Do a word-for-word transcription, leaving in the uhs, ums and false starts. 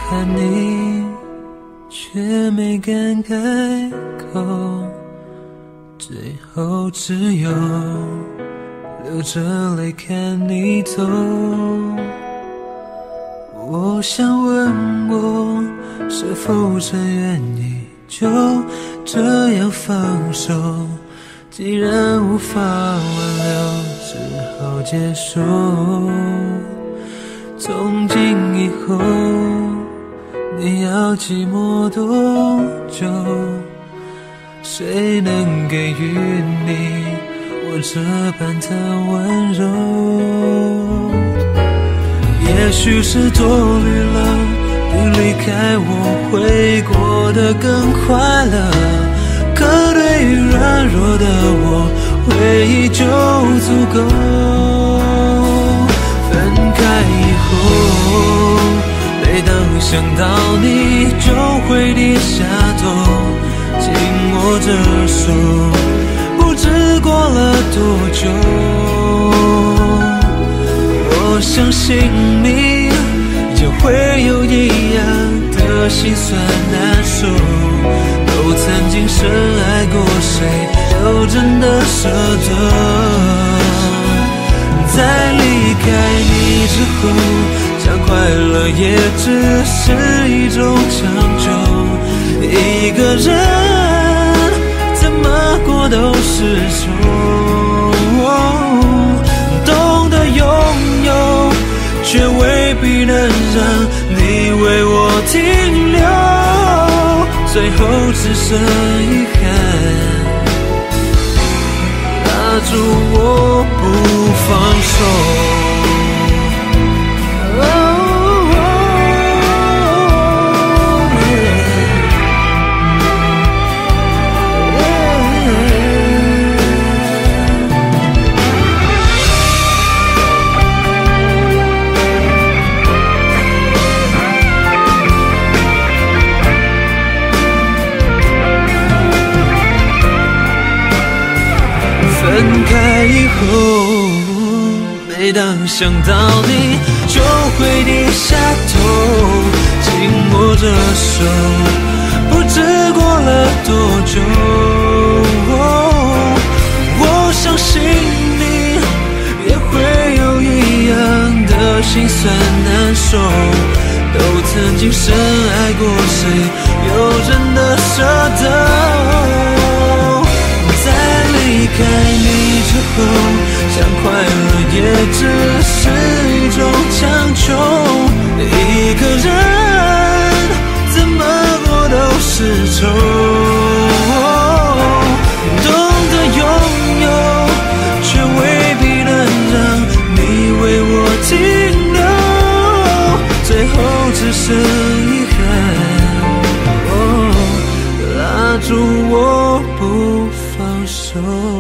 看你，却没敢开口，最后只有流着泪看你走。我想问我是否真愿意就这样放手，既然无法挽留，只好接受。从今以后你要寂寞多久，谁能给予你我这般的温柔？也许是多虑了，你离开我会过得更快乐，可对于软弱的我，回忆就足够。分开以后，每当想到你就会低下头，紧握着手，不知过了多久。我相信你也会有一样的心酸难受，都曾经深爱过谁，又真的舍得。在离开你之后，想快乐也只是一种强求，一个人怎么过都是愁。懂得拥有，却未必能让你为我停留，最后只剩遗憾拉住我不放手。分开以后，每当想到你就会低下头，紧握着手，不知过了多久。我相信你也会有一样的心酸难受，都曾经深爱过谁，又真的舍得。在离开你之后，想快乐也只是一种强求，一个人怎么过都是愁。懂得拥有，却未必能让你为我停留，最后只剩遗憾，哦，拉住我不放手。